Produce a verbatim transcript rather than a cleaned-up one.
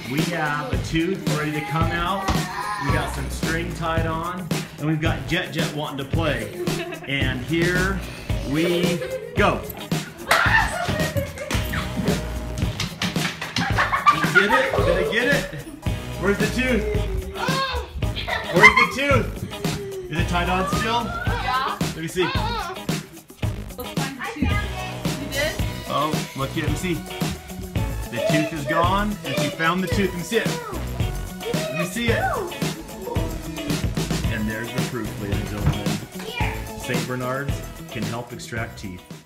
We have a tooth ready to come out. We got some string tied on, and we've got Jet Jet wanting to play. And here we go. Get it? Did I get it? Where's the tooth? Where's the tooth? Is it tied on still? Yeah. Let me see. Let's find the tooth. You did? Oh, look here. Let me see. The tooth is gone, and she found the tooth. Let me see it. Let me see it. And there's the proof, ladies and gentlemen. Saint Bernard's can help extract teeth.